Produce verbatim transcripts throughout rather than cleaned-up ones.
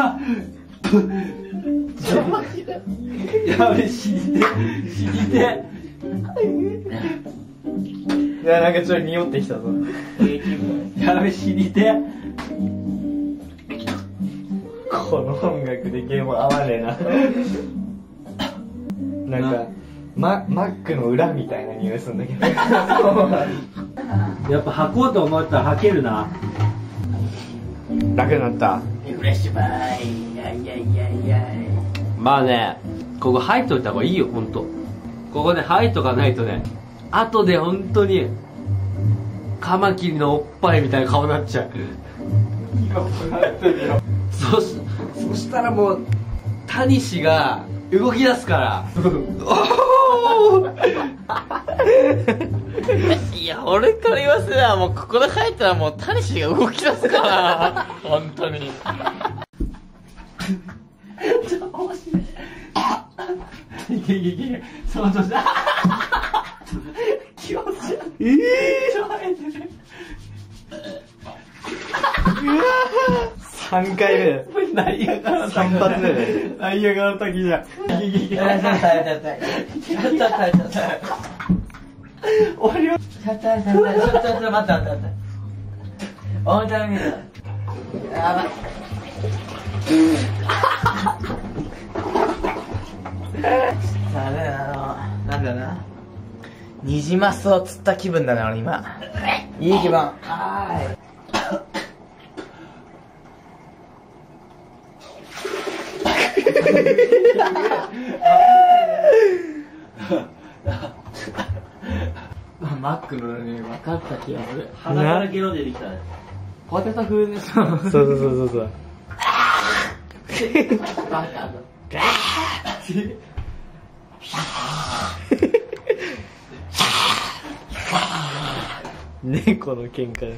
やべ、死にて死にて。 いや、なんかちょっと匂ってきたぞ。 やべ、死にて。 この音楽でゲーム合わねえな。なんかマ, マックの裏みたいな匂いするんだけど。 やっぱ履こうと思ったら履けるな。 楽になった。 リフレッシュバイ。いやいやいやいや。まあね、ここ入っといた方がいいよ、ほんと。ここね、入っとかないとね、後でほんとにカマキリのおっぱいみたいな顔になっちゃう。そ, しそしたらもうタニシが動き出すから。 いや、俺から言わせりゃもうここで帰ったらもうタニシが動き出すから本当に。 ちょっと面白い。いけいけいけ、その調子だ。気持ち悪い。えぇ、 さんかいめ。 ナイアガラさん発目で。 ナイアガラ滝じゃん。いけいけいけ。 やったやったやったやったやったやった俺はちょっと待って待って待って待って待って。おいたら見る。やばい。ダメだな。なんだな。ニジマスを釣った気分だな俺今。いい気分。はーい。マックのね、分かった気がする。 鼻からゲロ出てきたね。 ポテト風でしょ。 そうそうそうそうそう。 バカだ。 猫の喧嘩。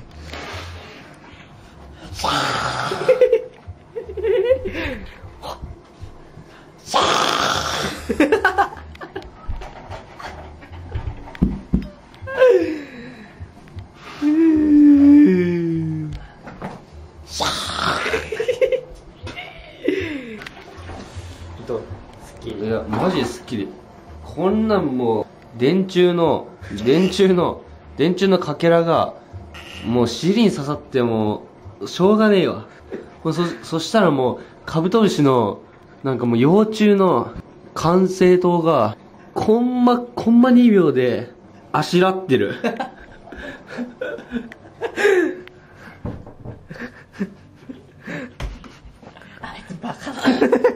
どう？好き？ いや、マジですっきり。こんなんもう、電柱の、電柱の、電柱のかけらが、もう尻に刺さってもう、しょうがねえわ。もうそ、そしたらもう、カブトムシの、なんかもう幼虫の完成刀が、コンマ、コンマにびょうで、あしらってる。 あいつバカだ。